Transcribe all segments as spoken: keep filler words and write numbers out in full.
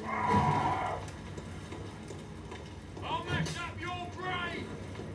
I'll mess up your brain!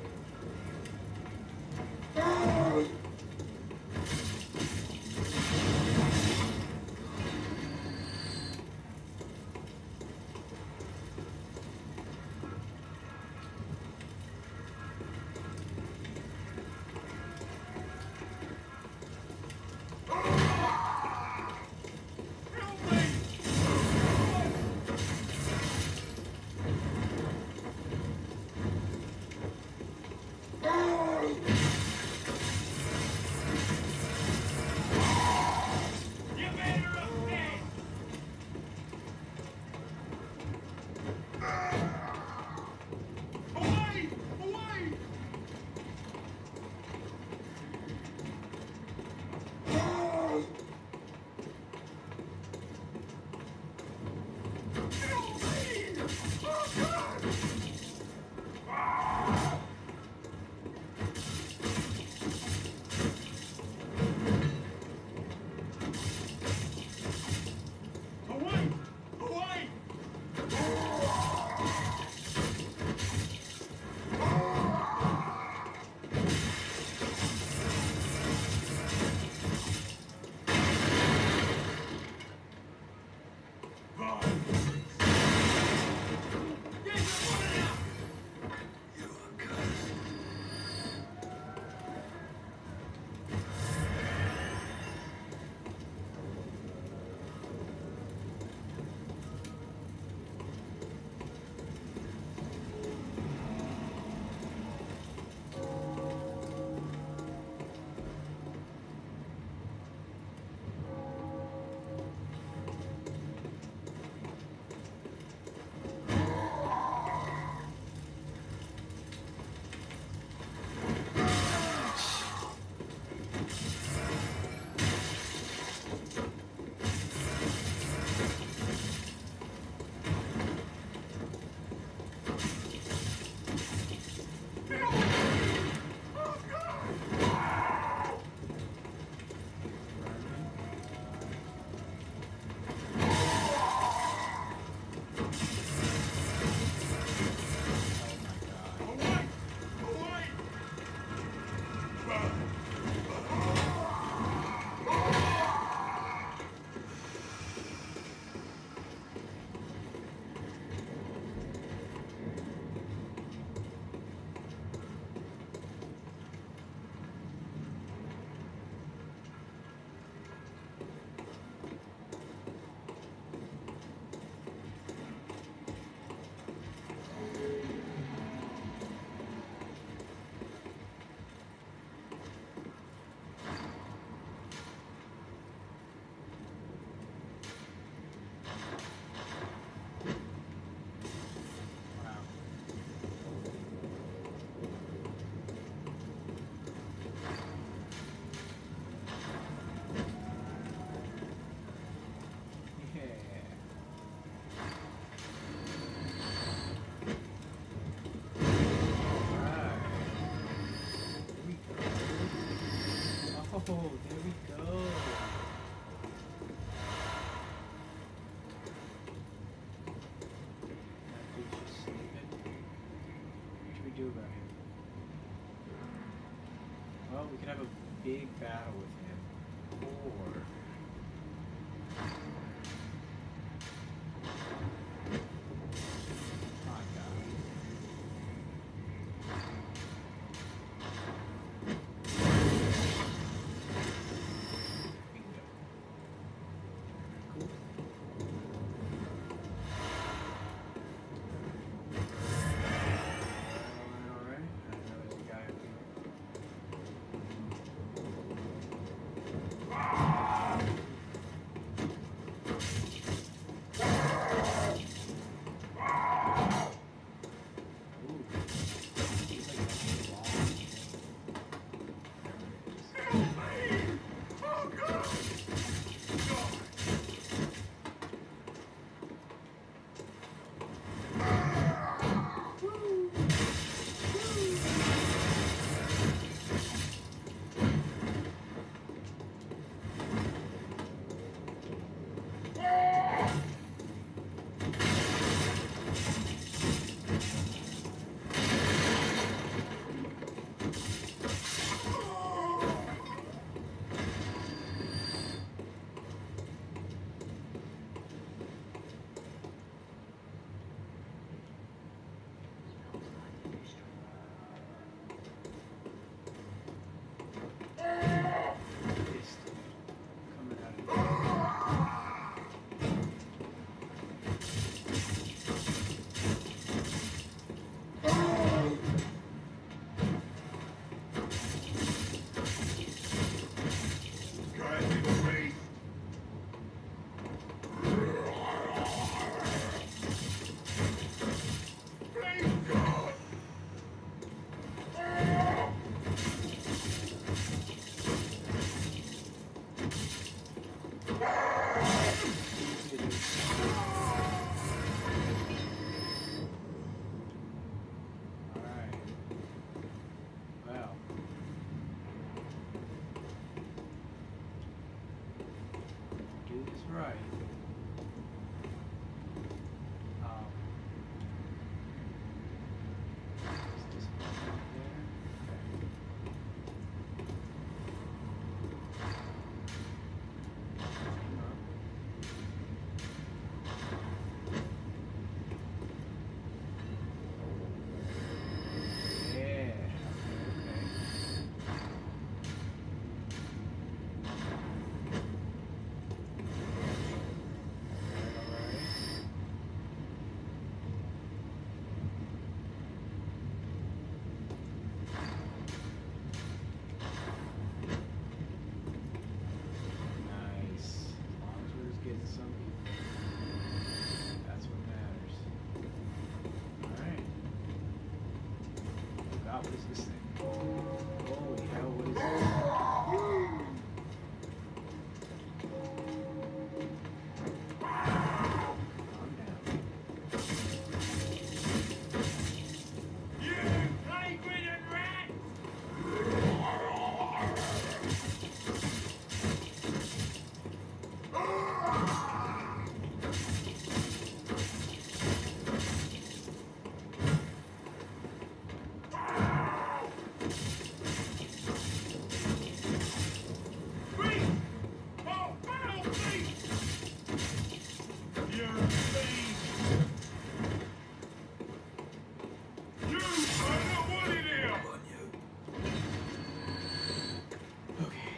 Oh, there we go. That dude's just sleeping. What should we do about him? Well, we could have a big battle with him. Or... right. Um, is this button up there? Okay. Hang on. Yeah. Okay. Nice. As long as we're just getting some people. That's what matters. Alright. Oh god, what is this thing? Holy hell, what is this? Calm down. You vagrant rat! Beast! Oh, foul beast! You're a fiend! You are not wanted here! Okay.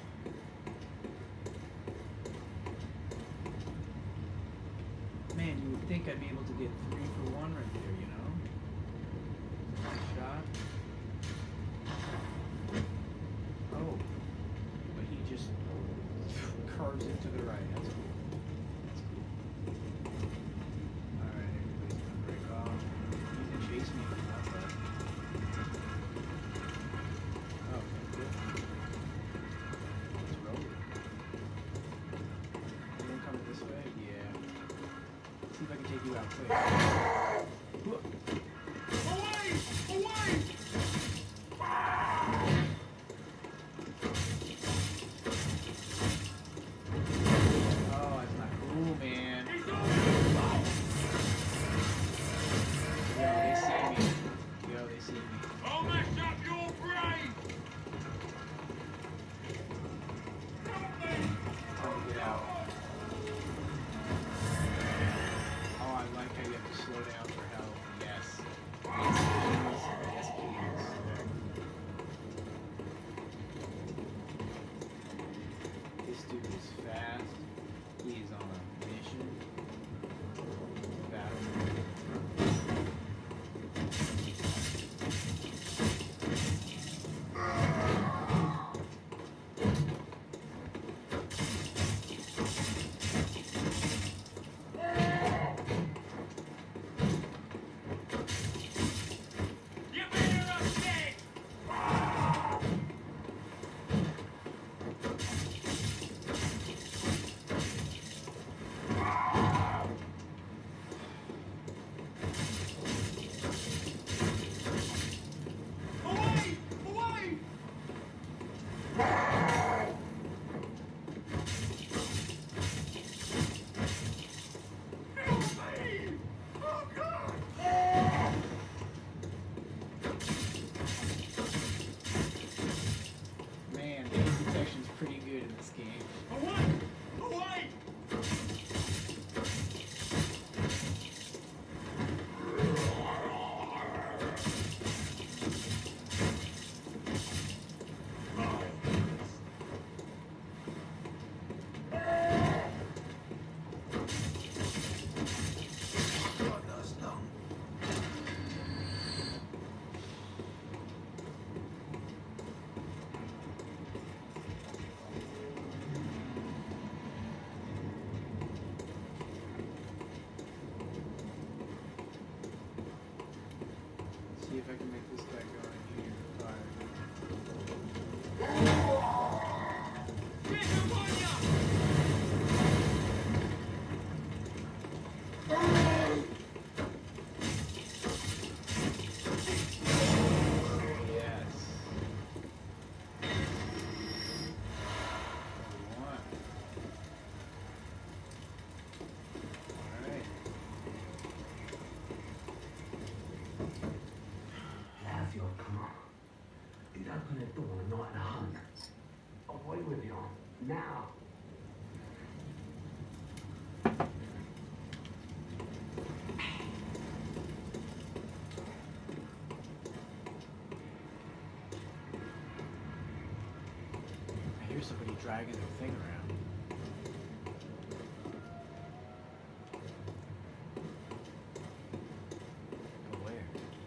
Man, you would think I'd be able to get three for one right there, you know? Nice shot. Oh. But he just curves it to the right. That's cool. That's cool. Alright, everybody's gonna break off. He's gonna chase me from that side. Okay, good. Let's roll it. Anyone coming this way? Yeah. See if I can take you out quick. Whoop. Away! Away! Oh, that's not cool, man. He's on your fault! Yo, they see me. Yo, they see me. I'll mess up your brain! Time to get out. Oh, I like how you have to slow down Now. I hear somebody dragging their thing around. Go where?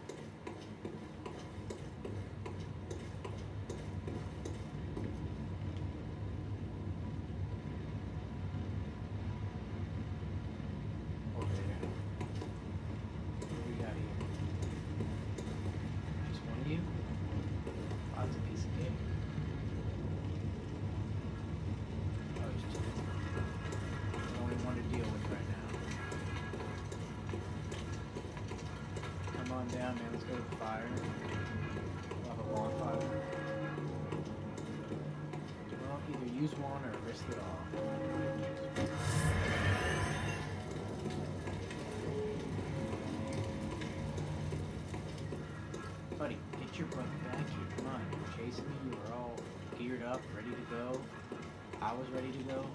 Over there. What do we got here? Just one of you? Oh, that's a piece of cake. Oh, there's two. There's only one to deal with right now. Come on down, man. Let's go to the fire. We'll have a bonfire. Well, either use one or risk it all. Buddy, get your butt back here. Come on. You were chasing me. You were all geared up, ready to go. I was ready to go.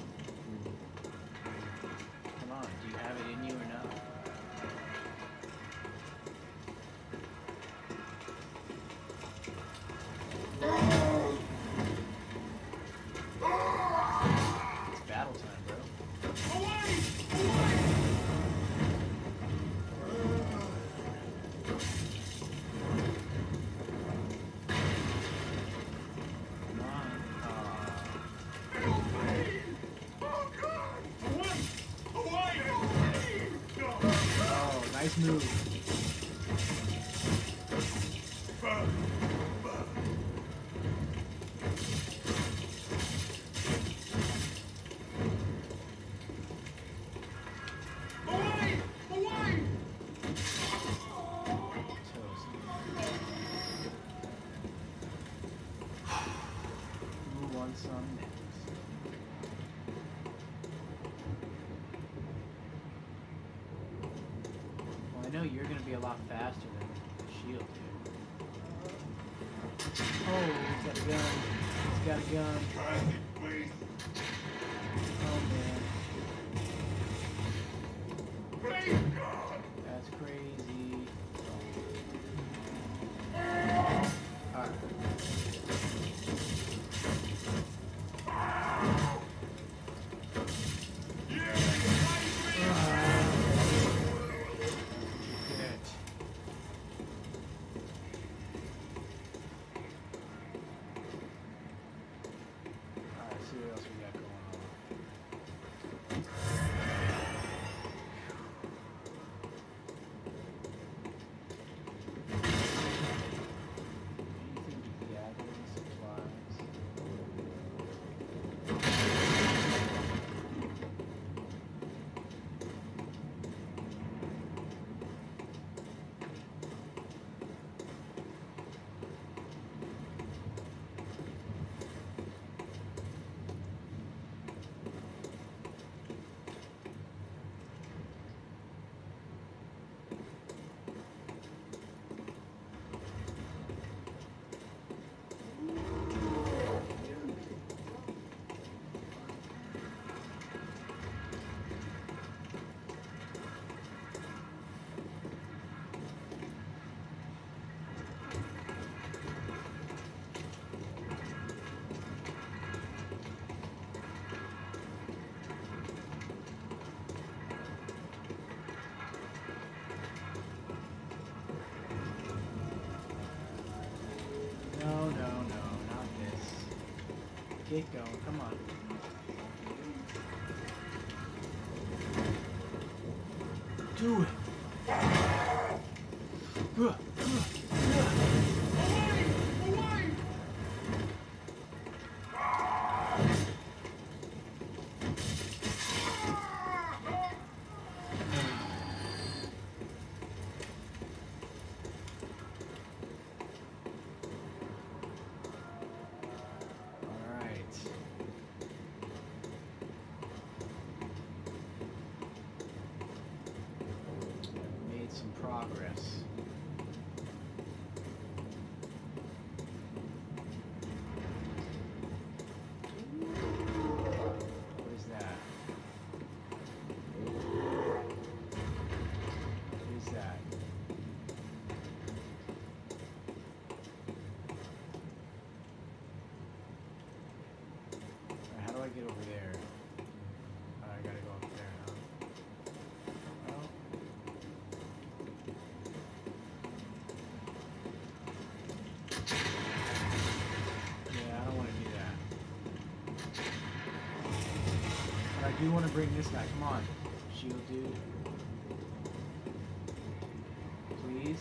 Come on. Do you have it in you or not? It's battle time, bro. Away! Away! Come on. Aw. Away! Oh God! Away! Away! No! Oh, nice move. Away! Away! Toast. Who wants some next? Well, I know you're gonna be a lot faster than the shield, dude. Oh, he's got a gun. He's got a gun. Try it, please. Oh man, Please, God! that's crazy. Alright. Yeah! Fight me! Get. Alright, see what else we got going on. Anything to gather supplies? No, no, no, not this. Get going, come on. Do it! Ugh, ugh, ugh. Away! Away! Alright. Made some progress. do want to bring this guy. Come on. Shield dude. Please.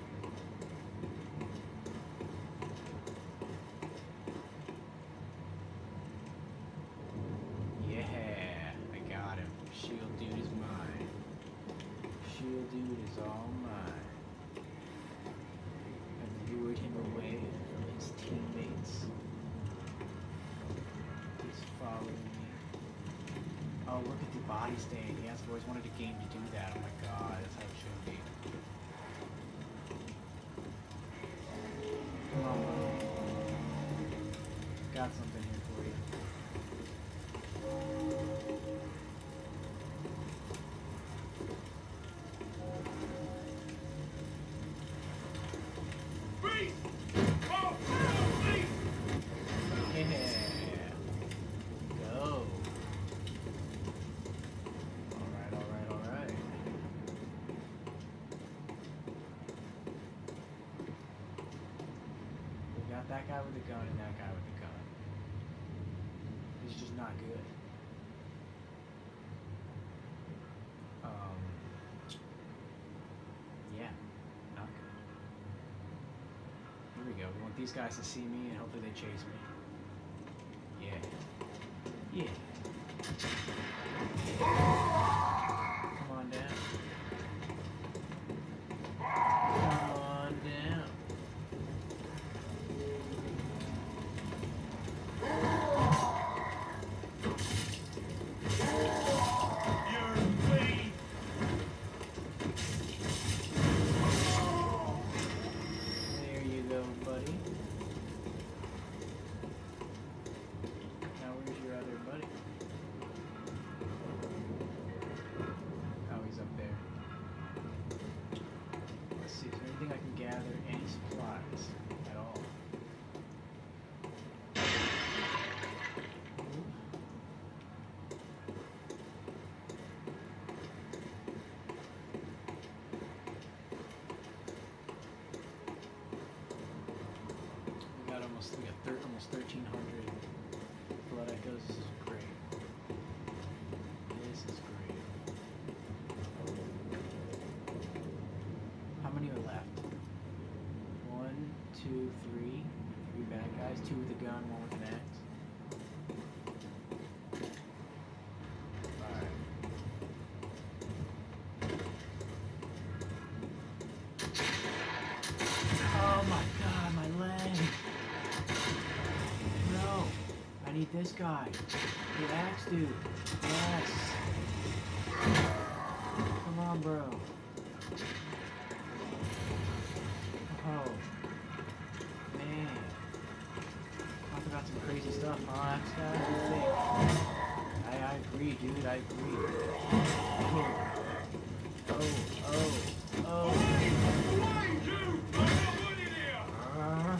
Yeah, I got him. Shield dude is mine. Shield dude is all mine. I've lured him away from his teammates. He's following me. Oh, look at the body stain. Yes, I've always wanted a game to do that. Oh my god, that's how it should be. Come on, buddy. Got something here for you. Beast! Oh, beast! Yeah. Go. Alright, alright, alright. We got that guy with the gun and that guy with the gun. He's just not good. Um, yeah, not good. Here we go. We want these guys to see me and hopefully they chase me. Yeah. Yeah. Come on down. Come on down. You're weak! There you go, buddy. Now where's your other buddy? Oh, he's up there. Let's see, is there anything I can gather? Any supplies at all? We got almost, we got thir almost thirteen hundred blood echoes. This is great. This is great. How many are left? One, two, three. Three bad guys. Two with a gun, one with an axe. Alright. Oh my god, my leg! No! I need this guy. The axe dude. Yes! Come on, bro. Oh. Man. Talk about some crazy stuff, huh, axe guy? What do you think? I, I agree, dude. I agree. Oh. Oh, oh, oh. Away, you! I got one in here! Uh,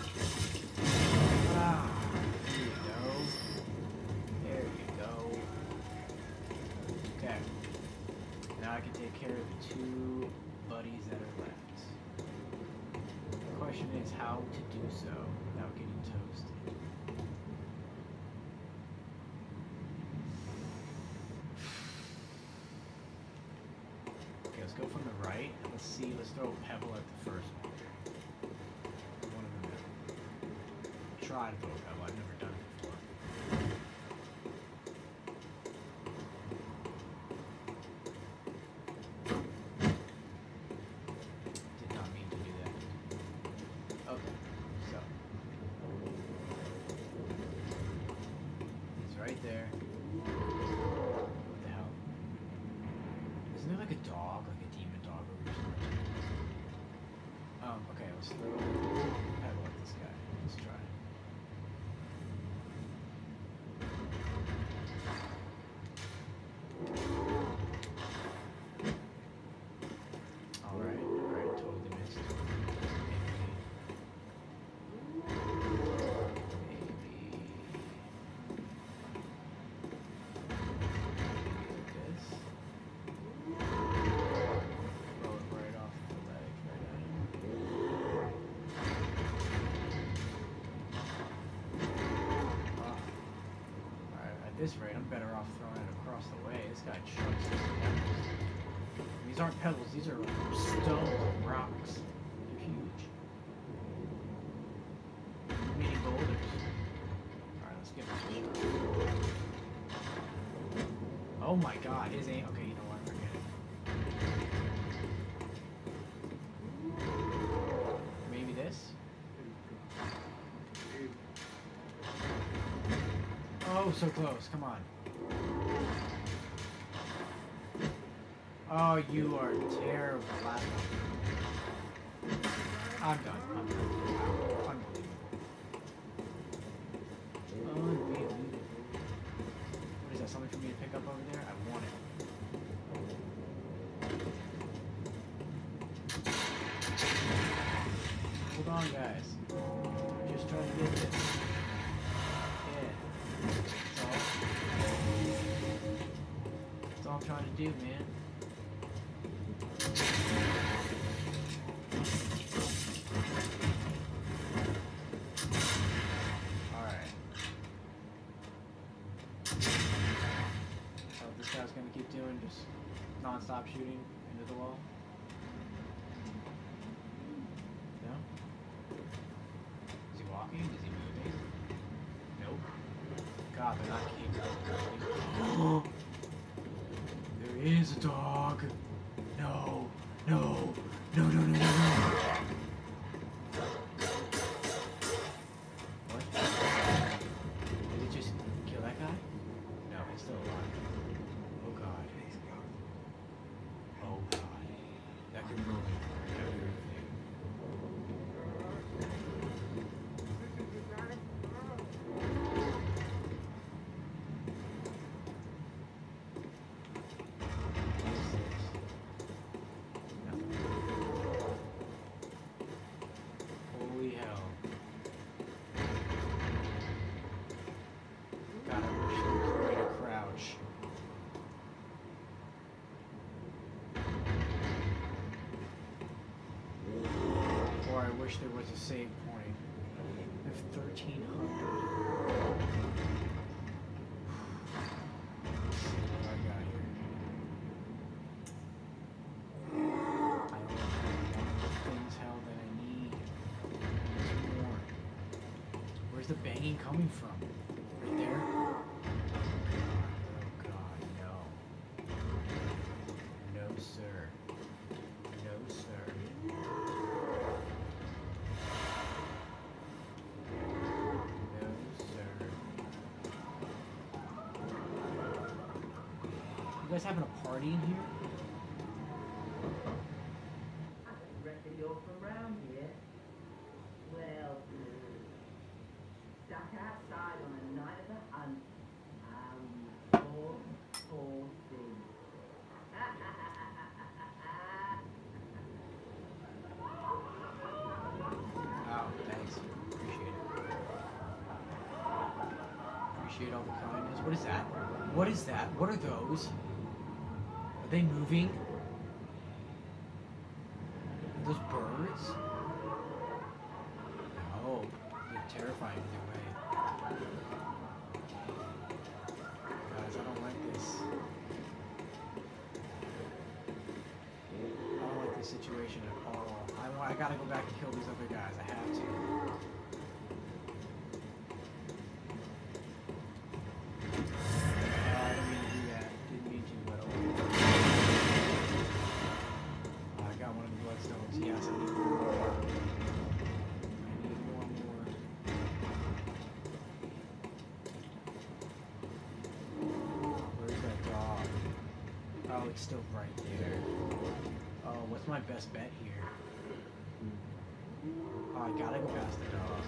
ah, there you go. There you go. Okay. Now I can take care of the two buddies that are left. The question is how to do so without getting toasted. Okay, let's go from the right. Let's see. Let's throw a pebble at the first one. One of them. Try to throw a pebble. I've never done it before. Did not mean to do that. Okay, so he's right there. What the hell? Isn't there like a dog, like a demon dog over here somewhere? Um, okay, let's throw a pebble at this guy. Let's try. Alright, alright, totally missed. Maybe. Maybe. Like this. Throw it right off the leg, right at him. These aren't pebbles, these are like stones and rocks. They're huge. Mini boulders. Alright, let's get this shot. Oh my god, his aim. Okay, you know what? Forget it. Maybe this? Oh, so close. Come on. Oh, you are terrible. Last one. I'm done. I'm done. Unbelievable. Unbelievable. What is that? Something for me to pick up over there? I want it. Hold on, guys. I'm just trying to get this. Yeah. That's all. That's all I'm trying to do, man. Alright. So this guy's gonna keep doing just non-stop shooting into the wall. No? Is he walking? Is he moving? Nope. God, they're not capable. There is a dog. No. No. No, no, no, no, no. What? Did it just kill that guy? No, he's still alive. Oh god. Oh god. That could ruin everything. Holy hell. God, I wish there was a way to crouch. Or I wish there was a save point. I have thirteen hundred. What do I got here? I don't know the things hell that I need. There's more. Where's the banging coming from? Right there? Oh god, no. No sir. No sir. No sir. You guys having a party in here? I reckon you're from round here. Well, stuck outside on a night of the hunt. How you poor, poor thing. Oh, thanks. Appreciate it. Appreciate all the kindness. What is that? What is that? What are those? Are they moving? Are those birds? No. They're terrifying either way. Guys, I don't like this. I don't like this situation at all. I, I gotta go back and kill these other guys. I have to. Uh, I didn't mean to do that. Didn't mean to, but oh. Uh, I got one of the bloodstones. Yes, I need one more. I need one more. Where's that dog? Oh, it's still right there. Oh, what's my best bet here? Oh, I gotta go past the dog.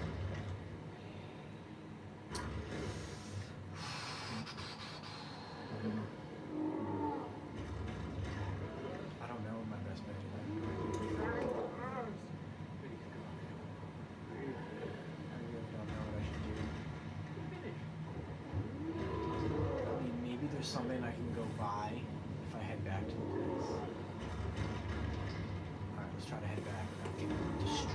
I don't know what my best bet is. I have no idea. I really don't know what I should do. I mean, maybe there's something I can go buy if I head back to the place. Alright, let's try to head back without getting destroyed.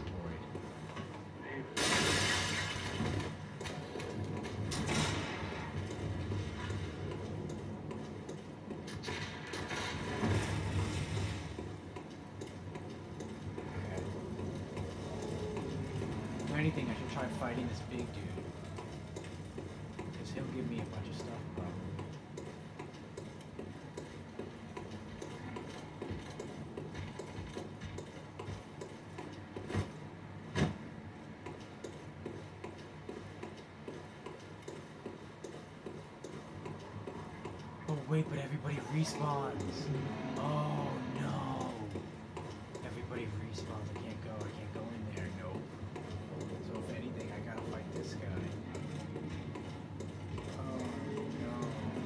anything, I should try fighting this big dude. Because he'll give me a bunch of stuff, probably. Oh wait, but everybody respawns. Oh no. Everybody respawns. I can't go. I can't go in there. Nope. So if anything, I gotta fight this guy. Oh no.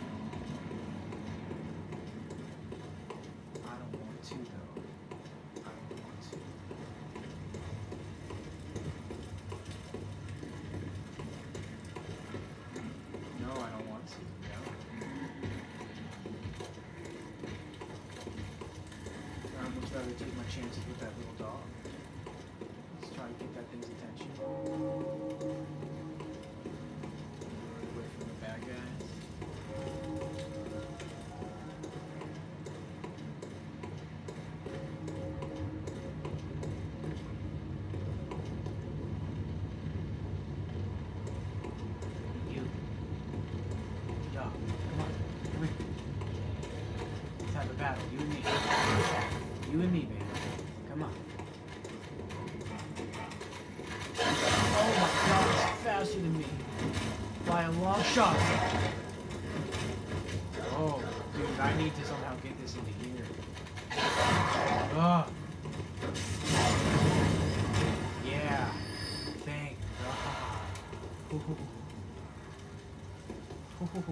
I don't want to though. I don't want to. No, I don't want to. No. I'd much rather take my chances with that little dog. Let's try to get that thing's attention. Away from the bad guys. You. Dog, come on. Come here. Let's have a battle. You and me. You and me, man. Come on. Oh my god, it's faster than me. By a long shot. Oh, dude, I need to somehow get this into here. Ugh. Yeah. Thank God. Ooh. Ooh.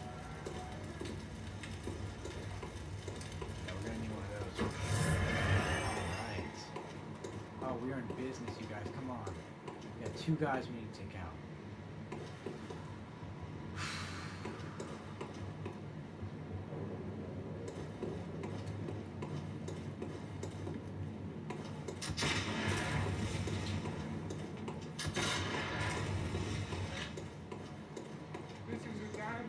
We're in business, you guys. Come on. We got two guys we need to take out. This is a guy.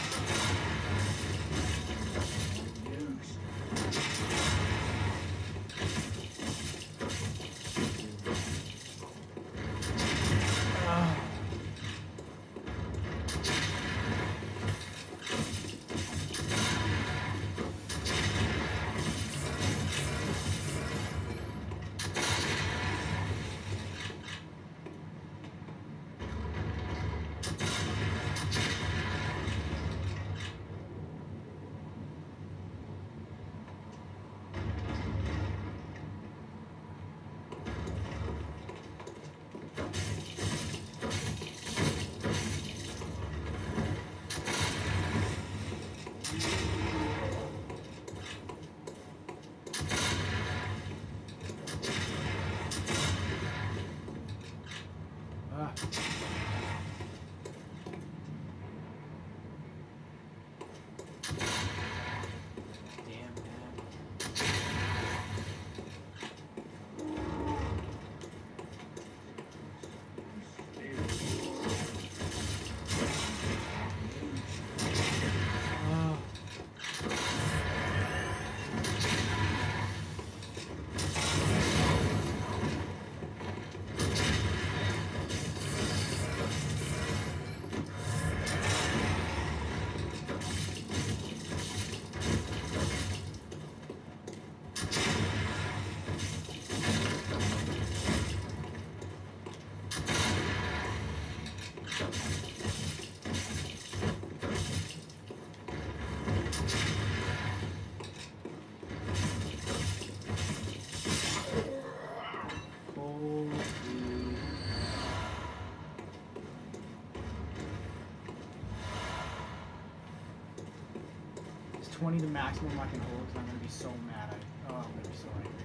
twenty the maximum I can hold because I'm going to be so mad. I, oh, I'm going to be so angry.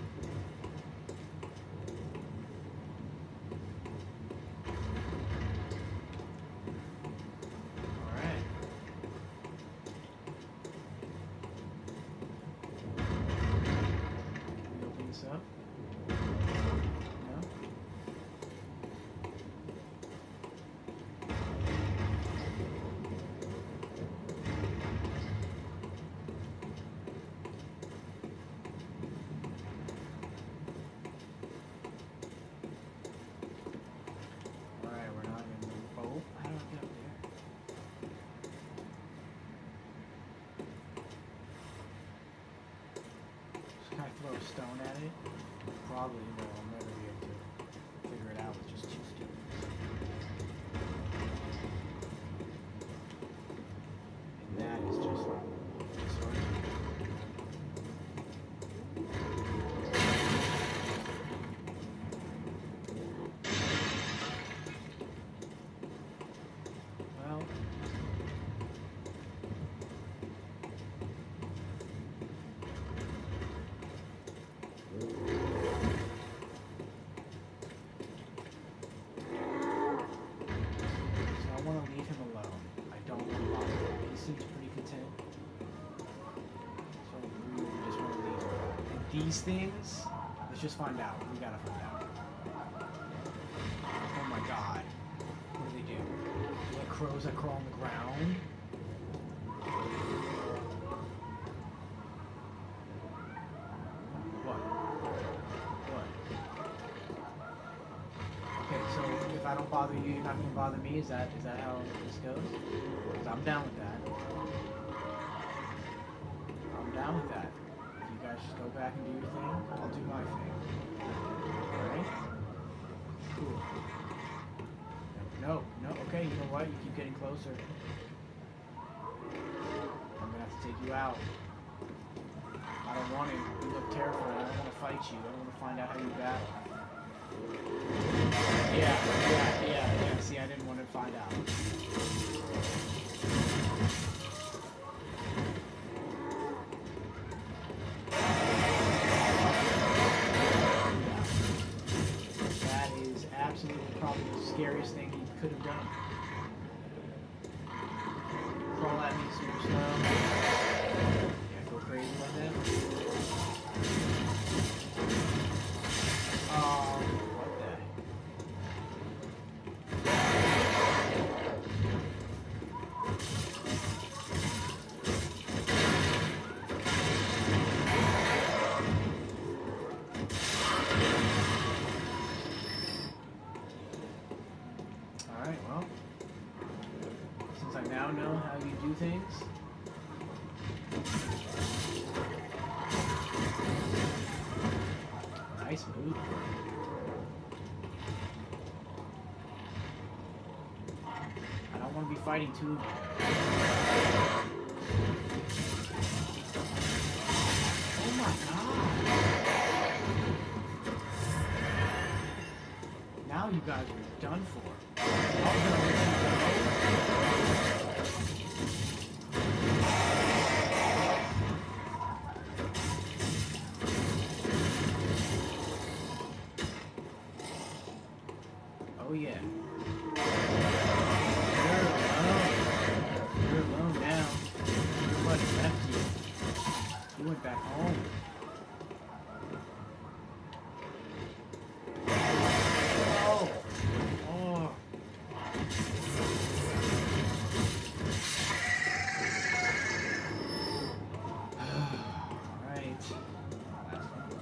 Alright. Can we open this up? No? stone at it, probably, but I'll never be able to figure it out with just two stones. And that is just disorienting. Well, so I want to leave him alone. I don't want to bother him. He seems pretty content. So I really just want to leave him alone. And these things, let's just find out. We gotta find out. Oh my god. What do they do? Do like crows that crawl on the ground? What? What? Okay, so if I don't bother you, you're not gonna bother me? Is that is that how this goes? 'Cause I'm down with that. I'm down with that. If you guys just go back and do your thing, I'll do my thing. Alright? Cool. No, no, okay, you know what? You keep getting closer. I'm gonna have to take you out. I don't want to. You look terrified. I don't want to fight you. I don't want to find out how you battle. Yeah, yeah, yeah, yeah. See, I didn't want to find out. That is absolutely probably the scariest thing he could have done. Crawl at me super slow. Yeah, go crazy like that. Um, what the heck? Alright, well, since I now know how you do things, nice move. I don't want to be fighting two of you. Oh my god! Now you guys are done for. I was gonna let you go. Oh yeah. You're alone. You're alone now. Nobody left you. You went back home. Oh. Oh. Alright. That's fine.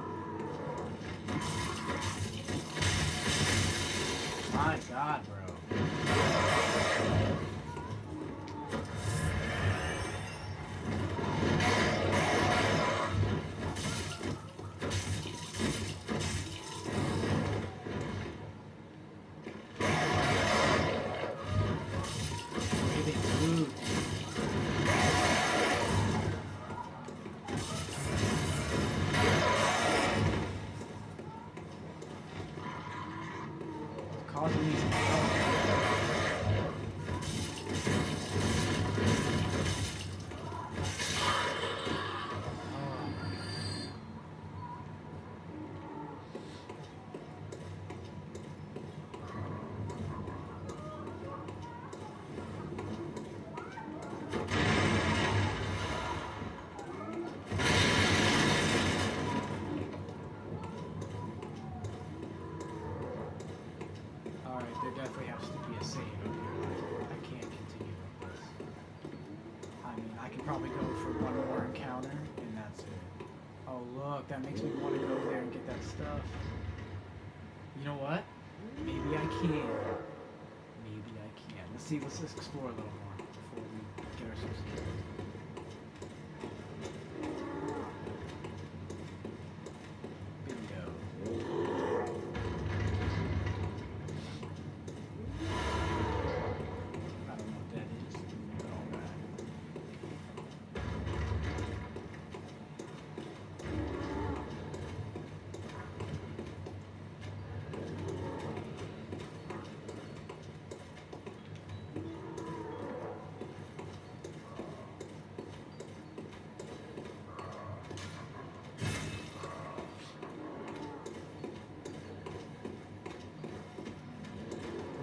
My god, bro. Breathing food. It's causing me some trouble. Alright, there definitely has to be a save up here. I can't continue like this. I mean, I can probably go for one more encounter, and that's it. Oh, look, that makes me want to go over there and get that stuff. You know what? Maybe I can. Maybe I can. Let's see, let's just explore a little more before we get ourselves killed.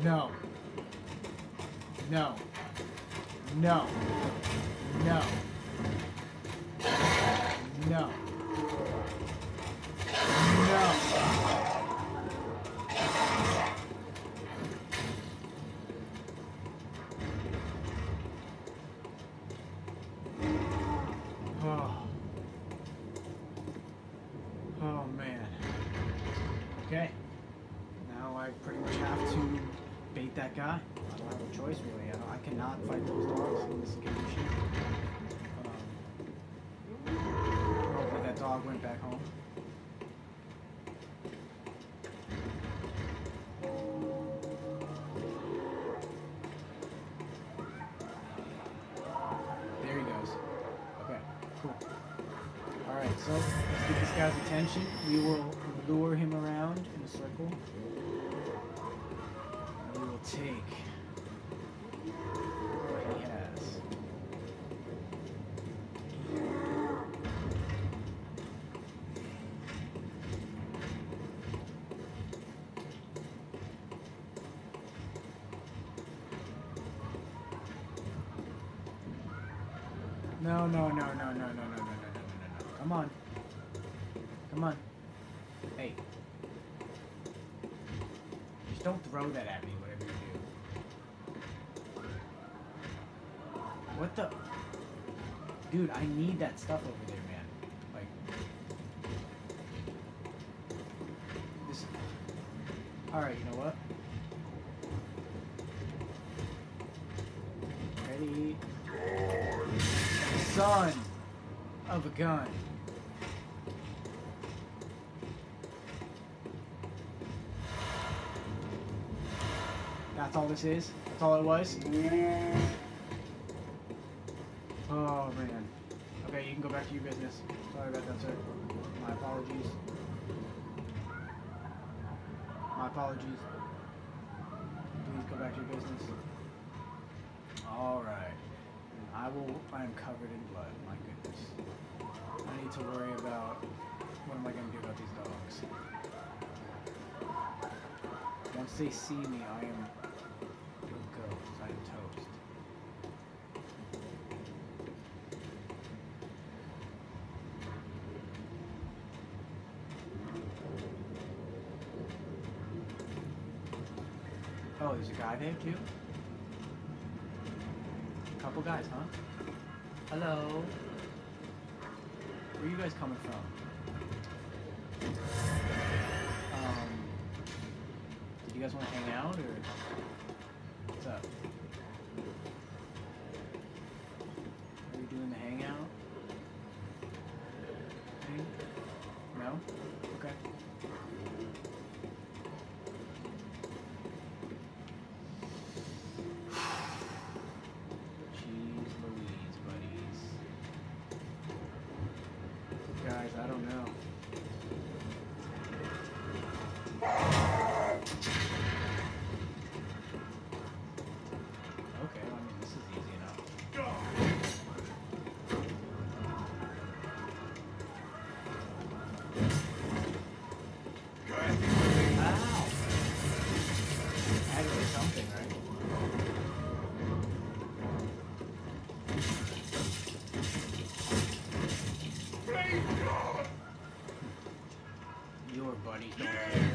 No. No. No. No. No. No. Oh. Oh man. Okay. Now I pretty much have to bait that guy. I don't have a choice really. I, don't, I cannot fight those dogs in this condition. Um, hopefully that dog went back home. There he goes. Okay, cool. Alright, so let's get this guy's attention. We will lure him around in a circle. And we will take what he has. No, no, no, no, no, no, no, no, no, no, no, no. Come on. Come on. Hey. Just don't throw that at me, whatever you do. What the? Dude, I need that stuff over there, man. Like. This. Alright, you know what? Ready? Son of a gun. That's all this is? That's all it was? Oh man. Okay, you can go back to your business. Sorry about that, sir. My apologies. My apologies. Please go back to your business. Alright. I will, I am covered in blood, my goodness. I need to worry about, what am I going to do about these dogs? Once they see me, I am ghost, I am toast. Oh, there's a guy there too? Couple guys, huh? Hello. Where are you guys coming from? Um, do you guys want to hang out, or what's up? Are we doing the hangout thing? No? Okay. Guys, I don't know. Okay, I mean, this is easy enough. Ow! I had to do something, right? Your buddies don't care.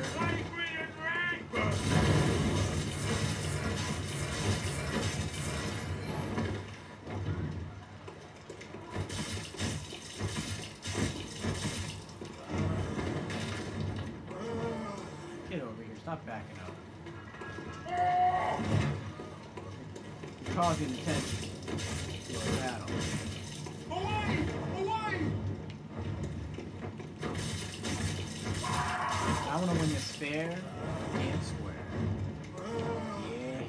Get over here. Stop backing up. You're causing attention to a battle. Away! Away! I want to win this fair and square. Yeah.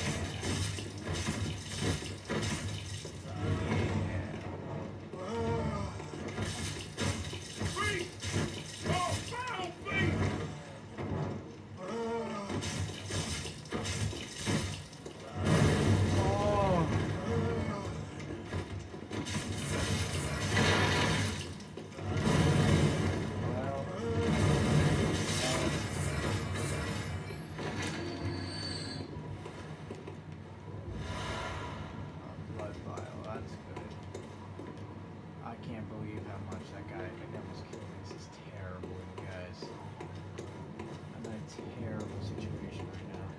Feet! Oh, foul feet! Oh. Well. I can't believe how much that guy, that guy was killed. This is terrible, you guys. I'm in a terrible situation right now.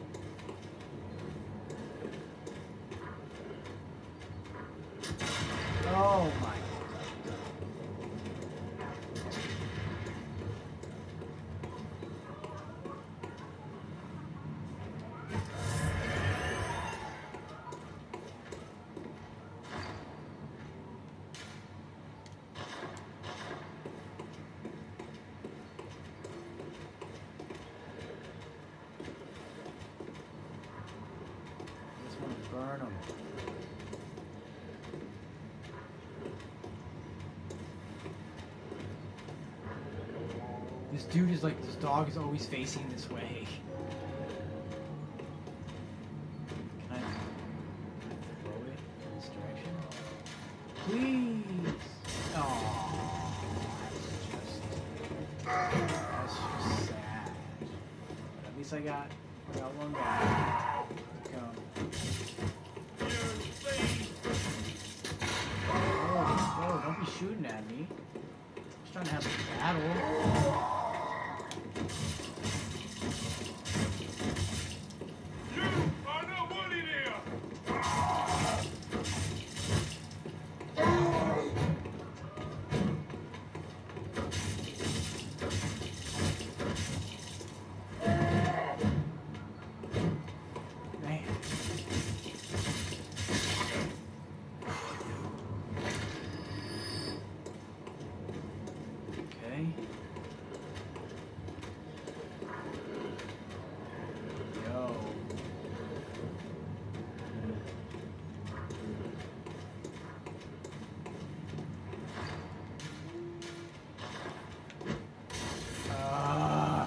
Oh my. Burn them. This dude is like, this dog is always facing this way. Can I, can I throw it in this direction? Please! Oh, that's just, that's just sad. But at least I got, I got one guy to come. Oh, don't be shooting at me. I'm just trying to have a battle. You are nobody there! Man. Okay. Yo. Ah.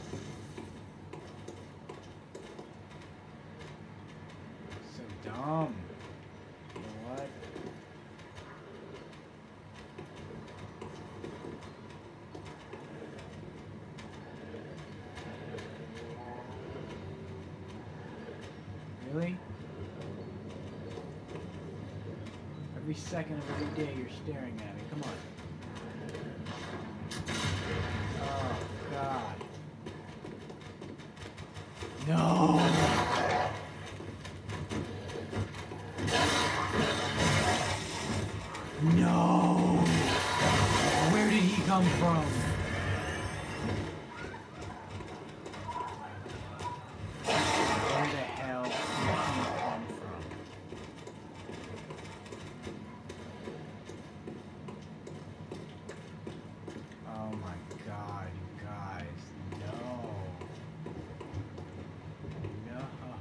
So dumb. You know what? Really? Every second of every day you're staring at me. Come on. Oh, God. No! No! Where did he come from? Where the hell did he come from? Oh my God, you guys. No. No.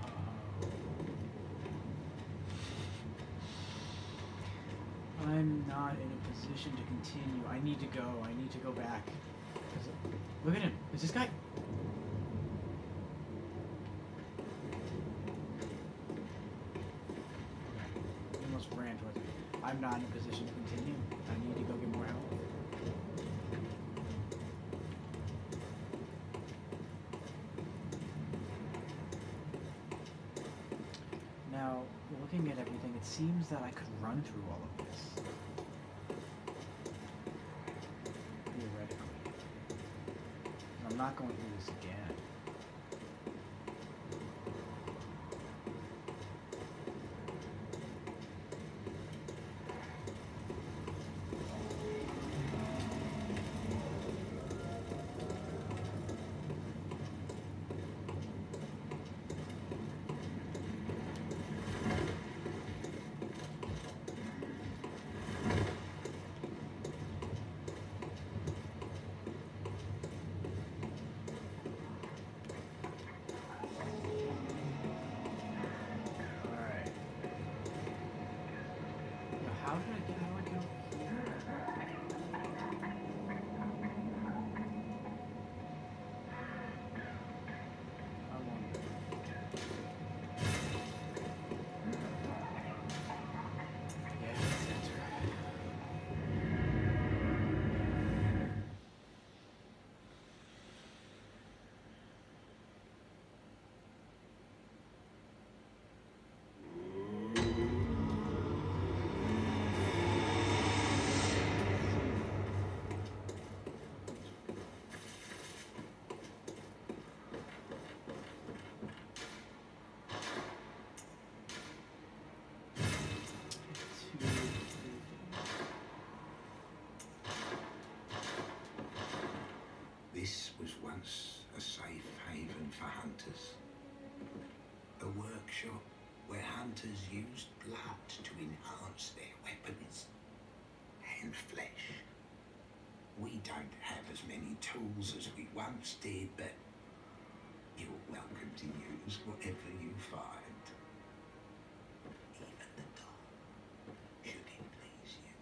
I'm not in a position to continue. I need to go. I need to go back. Look at him. Is this guy? He almost ran towards me. I'm not in a position to continue. I need to go get more help. Now, looking at everything, it seems that I could run through all of this. Theoretically. I'm not going through this again. hunters used blood to enhance their weapons and flesh. We don't have as many tools as we once did, but you're welcome to use whatever you find. Even the dark, should it please you.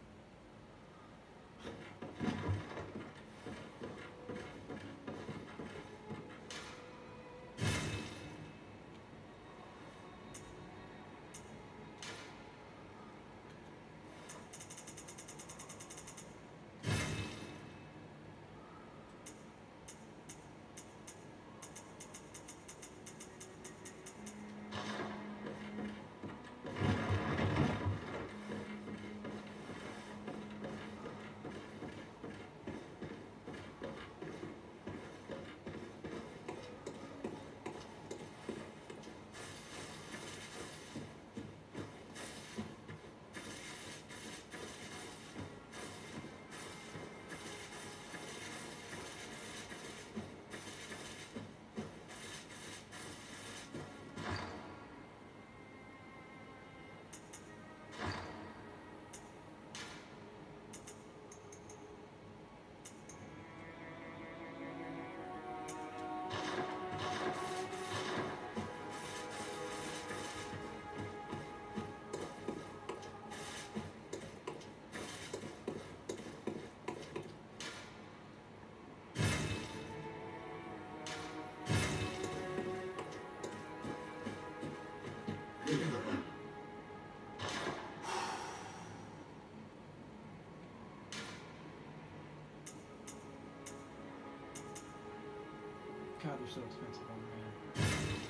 God, they're so expensive on there.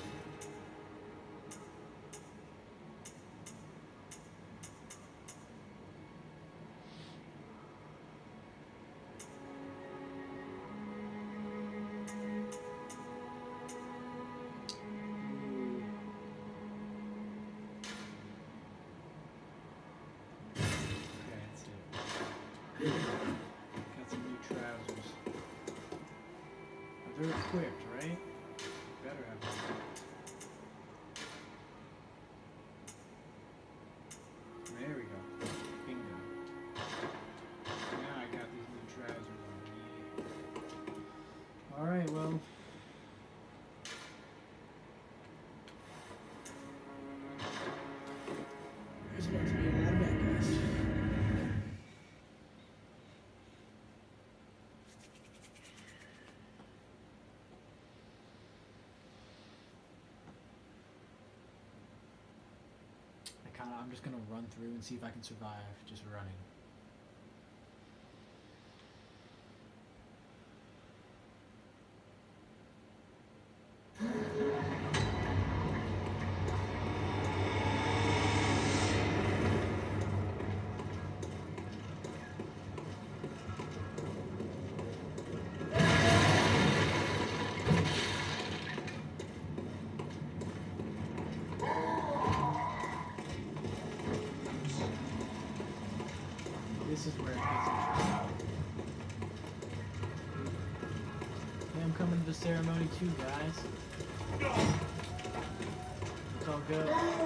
Got some new trousers. They're equipped, right? Better have them equipped. There we go. Bingo. Now I got these new trousers on. Alright, well. There's about to be a lot of bad guys. I'm just gonna run through and see if I can survive just running. This is where it gets interesting. Yeah, I'm coming to the ceremony too, guys. It's all good.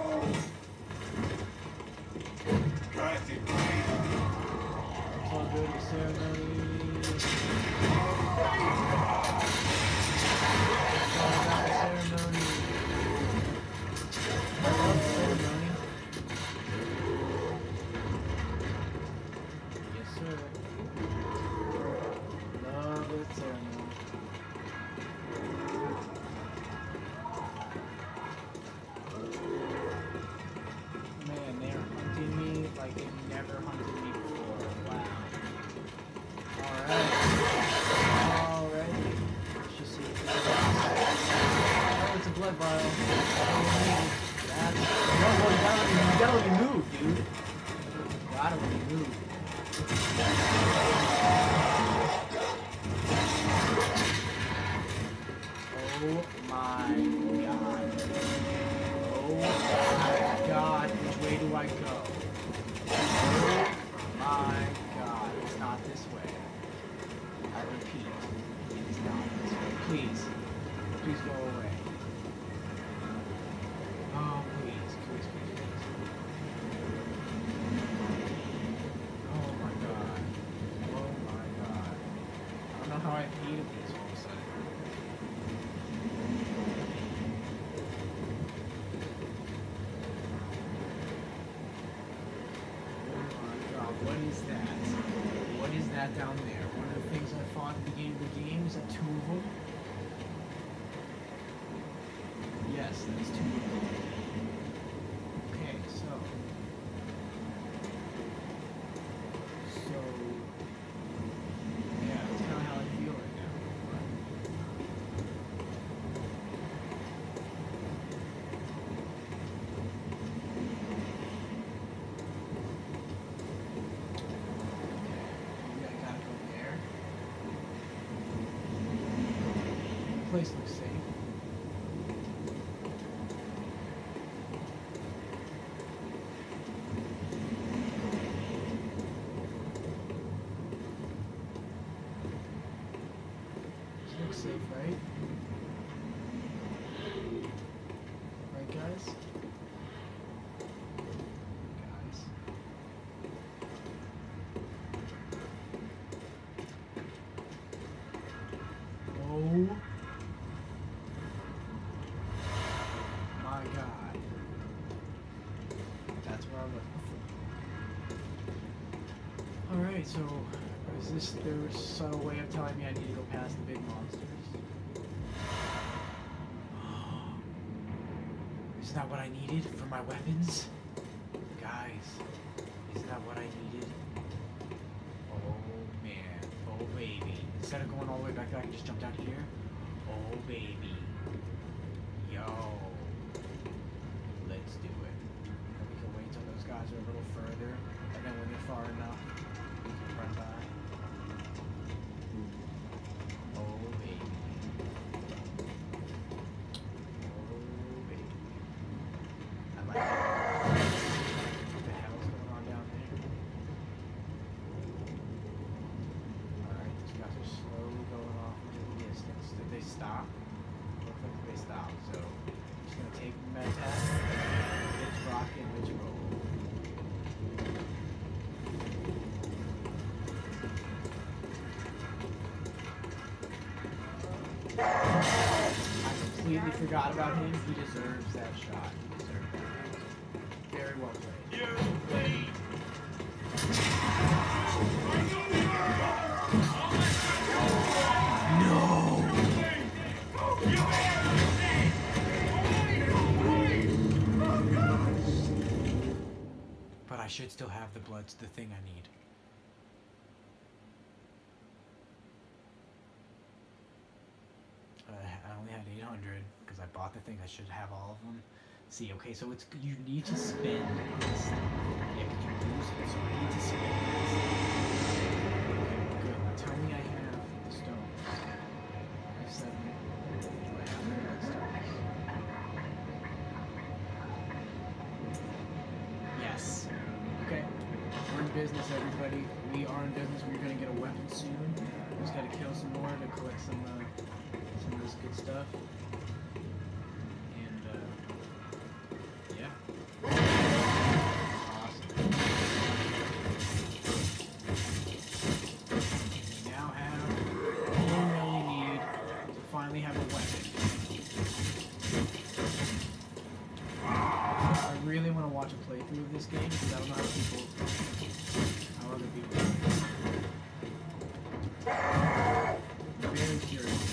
It's all good, the ceremony. It's all about the ceremony. I love the ceremony. Love it ceremony. Man, they're hunting me like they've never hunted me before. Wow. Alright. Alrighty. Let's just see if this is. Oh, it's a blood vial. That's. No, no, you gotta, you gotta let me move, dude. You gotta let me move. Oh my god. Oh my god, which way do I go? Oh my god, it's not this way. I repeat, it's not this way. Please, please go away. Oh, please, please, please, please. how I hated this all of a sudden. Oh my god, what is that? What is that down there? One of the things I fought at the beginning of the game, is that two of them? Yes, that's two of them. Okay, so... So... Yeah, that's kind of how I feel right now. Maybe I gotta go there. The place looks safe. Looks safe, right? Right, guys? Guys. Oh my god. That's where I was before. Alright, so is this their subtle way of telling me I need to go past the big monsters? Isn't that what I needed for my weapons? Guys, isn't that what I needed? Oh man, oh baby. Instead of going all the way back there, I can just jump down here. Oh baby. Yo. Let's do it. And we can wait till those guys are a little further, and then when they're far enough, we can run by. Oh baby. Oh baby. I like it. What the hell's going on down there? Alright, these guys are slowly going off into the distance. Did they stop? Looks like they stopped, so I'm just gonna take the med pack. Let's rock and let's roll. I completely forgot about him. He deserves that shot. He deserves that. Very well played. You wait. No! But I should still have the blood's the thing I need. Uh, I only had eight hundred because I bought the thing. I should have all of them. See, okay, so it's you need to spend this stuff. Yeah, because you lose it, so you need to spend this stuff. Okay, good. Now tell me I have the stones. I have seven. Do I have the bloodstones? Yes. Okay. We're in business, everybody. We are in business. We're gonna get a weapon soon. We just gotta kill some more to collect some uh, some of this good stuff. And uh, yeah. Awesome. We now have all we really need to finally have a weapon. I really want to watch a playthrough of this game because I don't know how people, how other people do it. I'm very curious.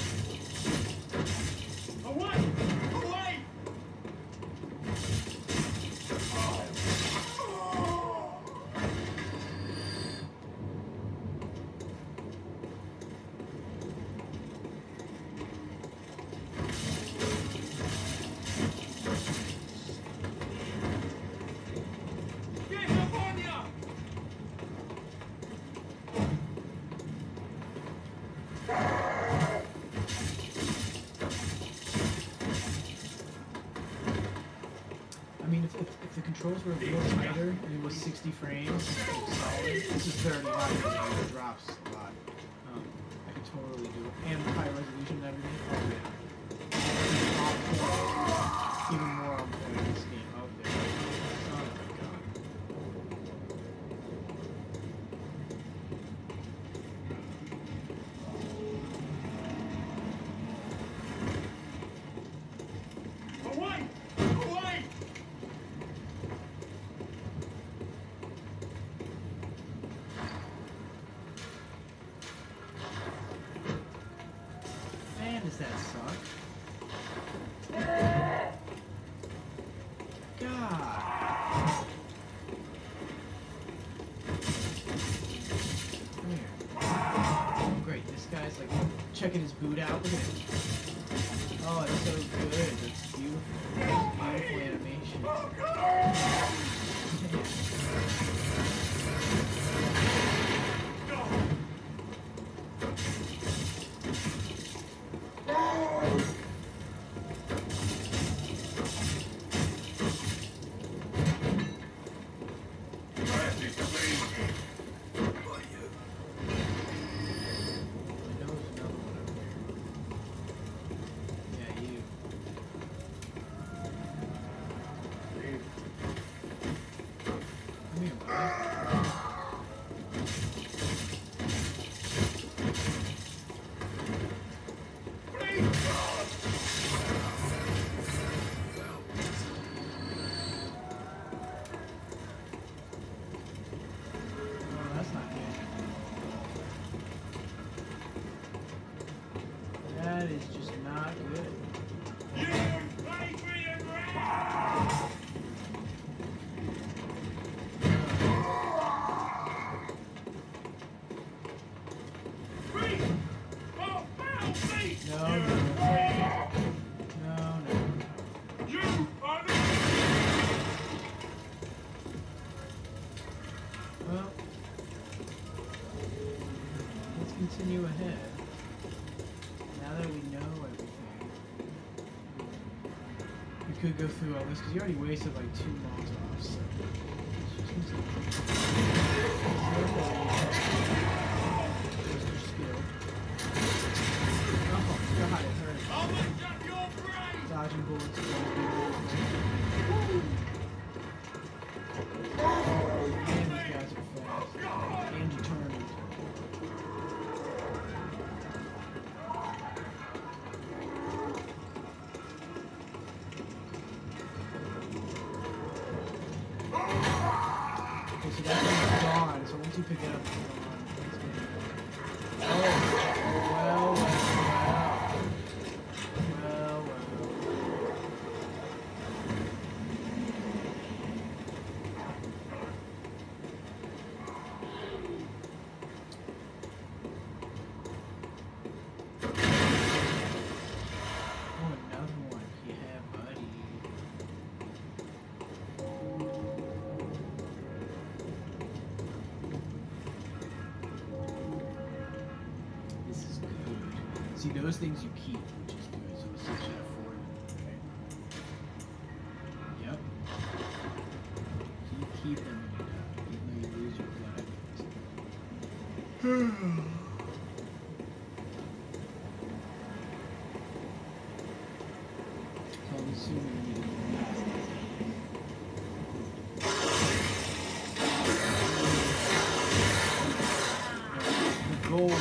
Away! Away! Get up on ya! I mean, if, if, if the controls were a little tighter and it was sixty frames, solid, this is thirty, not really, it drops a lot. Um, I could totally do it. And high resolution and everything. Oh, yeah. On point. Even more on point in this game. Oh, there. Oh my god. that suck. God. Come here. Oh, great. This guy's like checking his boot out. Look at it. Oh, it's so good. It's beautiful. It's beautiful animation. Continue ahead. Now that we know everything, we could go through all this because you already wasted like two Molotovs. So let's just continue. There's your skill. Oh god, it hurts. Dodging bullets. And these guys are fast and determined. So that thing's gone, so once you pick it up, it's gone. Oh, well, well, well. Well, well. Oh, another one. Yeah, buddy. See, those things you keep, which is good, so it's six out of four. Okay. Yep. So you keep them when you die, even though you lose your blood. So I'm assuming you need to pass these. The goal is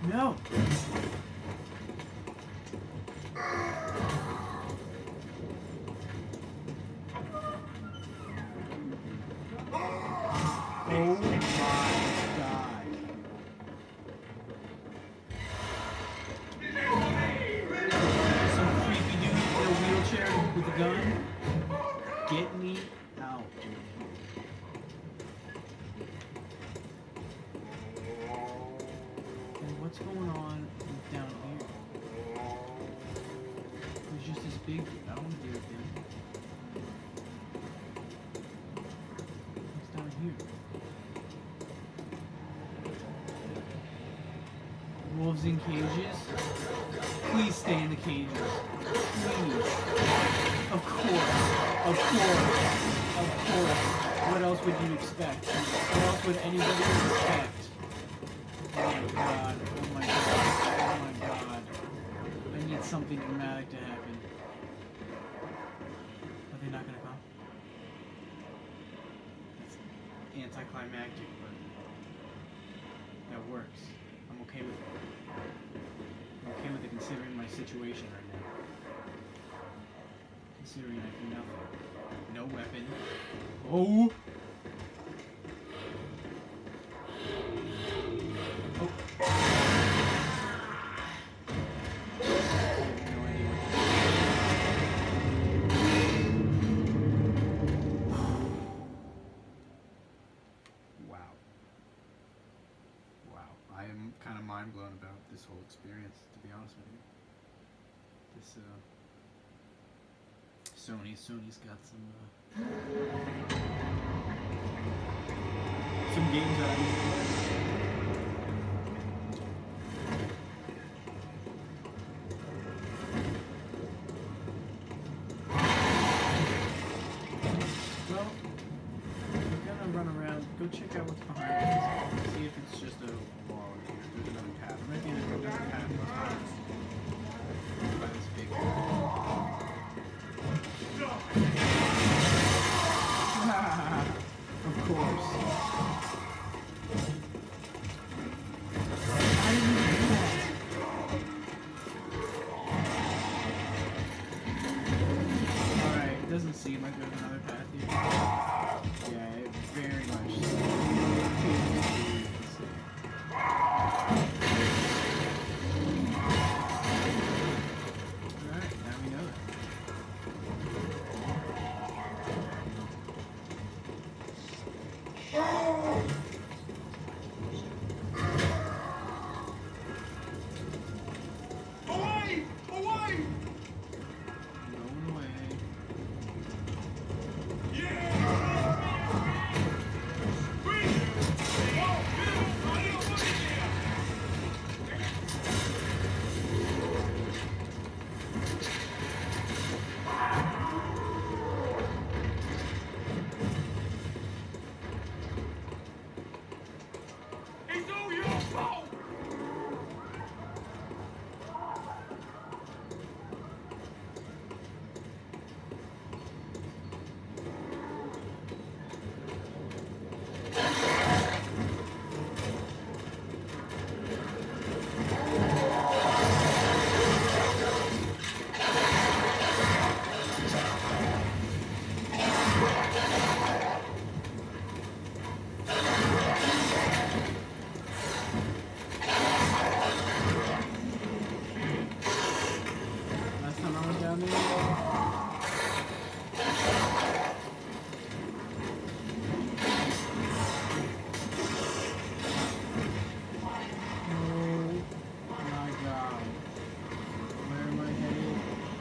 No! Oh my god. Some creepy dude in a wheelchair with a gun? Get me out, dude. And what's going on down here? There's just this big dude. I don't want to deal with him. What's down here? Wolves in cages? Please stay in the cages. Please. Of course. Of course. Of course. What else would you expect? What else would anybody expect? Oh my god. Oh my god. Oh my god. I need something dramatic to happen. Are they not gonna come? It's anticlimactic, but that works. I'm okay with it. I'm okay with it considering my situation right now. Considering I do nothing. No weapon. Oh! Oh. I have no idea what to do. Wow. Wow. I am kind of mind blown about this whole experience, to be honest with you. This, uh... Sony, Sony's got some, uh... some games that I need to play. Well, we're gonna run around, go check out what's behind us, see if it's just a wall or if there's another path. There might be another path behind us. By this big of course. I didn't even do that. Alright, it doesn't seem like there's another path here. Yeah, it very much Alright, now we know that. Away! Away! Going away. Yeah! Wait! Whoa! I don't want it here! It's all your fault! Last time I went down there. Oh my god. Where am I headed?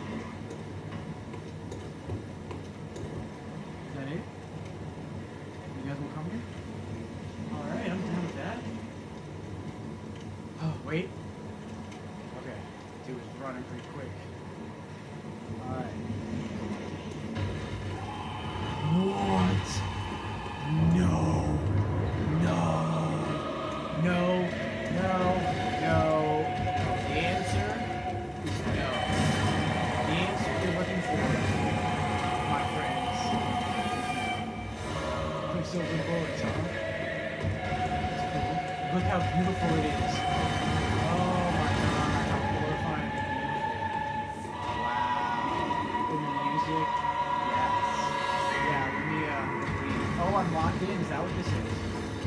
Is that it? You guys will come here? Alright, I'm down with that. Oh, wait. Okay. Dude, it's running pretty quick. Alright. What? No. No. No. No. No. The answer is no. The answer you're looking for, my friends, is no. Quicksilver bullets, huh? That's cool. Look how beautiful it is. Oh now I'm locked in. Is that what this is?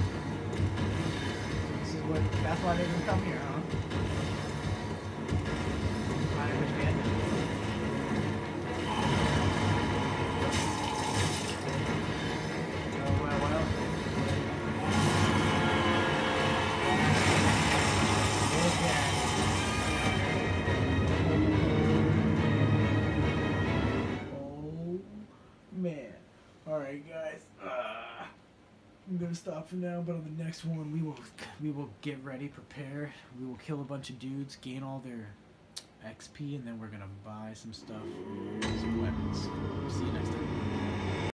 This is what. That's why they didn't come here, huh? I understand. Oh well, well. Oh man. Alright guys. Uh, I'm gonna stop for now, but on the next one we will we will get ready, prepare. We will kill a bunch of dudes, gain all their X P, and then we're gonna buy some stuff, some weapons. See you next time.